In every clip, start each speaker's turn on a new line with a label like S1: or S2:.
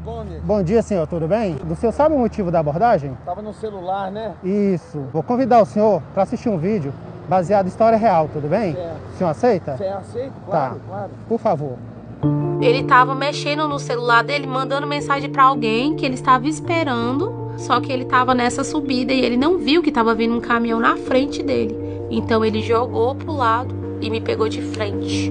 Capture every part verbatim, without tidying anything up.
S1: telefone.
S2: Bom dia, senhor, tudo bem? O senhor sabe o motivo da abordagem?
S1: Tava no celular, né?
S2: Isso. Vou convidar o senhor para assistir um vídeo baseado em história real, tudo bem?
S1: Certo.
S2: O senhor aceita?
S1: Você aceita? Claro,
S2: Tá.
S1: claro.
S2: Por favor.
S3: Ele estava mexendo no celular dele, mandando mensagem para alguém que ele estava esperando, só que ele estava nessa subida e ele não viu que estava vindo um caminhão na frente dele. Então ele jogou pro lado e me pegou de frente.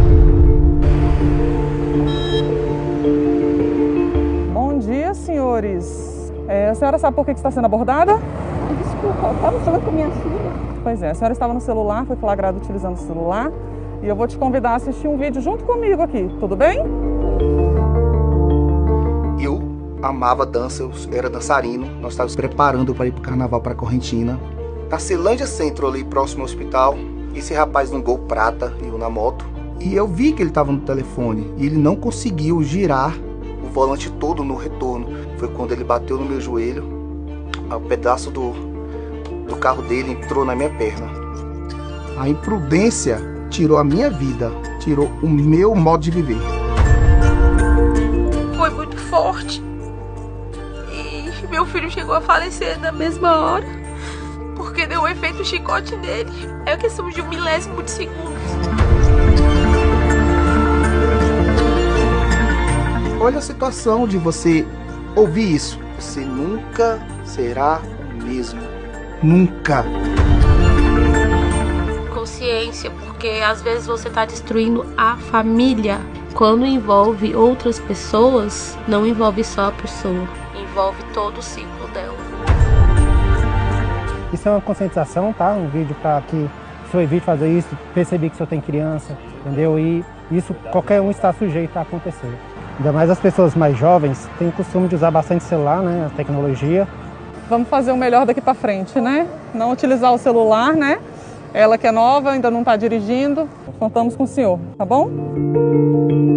S4: Bom dia, senhores. É, a senhora sabe por que está sendo abordada?
S5: Desculpa, eu estava falando com minha filha.
S4: Pois é, a senhora estava no celular, foi flagrada utilizando o celular. E eu vou te convidar a assistir um vídeo junto comigo aqui, tudo bem?
S6: Eu amava dança, eu era dançarino. Nós estávamos preparando para ir para o carnaval para Correntina. Na Ceilândia Centro, ali próximo ao hospital, esse rapaz no Gol Prata e eu na moto. E eu vi que ele estava no telefone e ele não conseguiu girar o volante todo no retorno. Foi quando ele bateu no meu joelho, o pedaço do, do carro dele entrou na minha perna. A imprudência tirou a minha vida, tirou o meu modo de viver.
S3: Foi muito forte. E meu filho chegou a falecer na mesma hora, porque deu um efeito chicote nele. É questão de um milésimo de segundos.
S6: Olha a situação de você ouvir isso. Você nunca será o mesmo. Nunca.
S3: Consciência, porque às vezes você está destruindo a família. Quando envolve outras pessoas, não envolve só a pessoa, envolve todo o ciclo dela.
S2: Isso é uma conscientização, tá? Um vídeo para que o senhor evite fazer isso, perceber que o senhor tem criança, entendeu? E isso qualquer um está sujeito a acontecer. Ainda mais as pessoas mais jovens têm o costume de usar bastante celular, né? A tecnologia.
S4: Vamos fazer o melhor daqui para frente, né? Não utilizar o celular, né? Ela que é nova, ainda não está dirigindo. Contamos com o senhor, tá bom?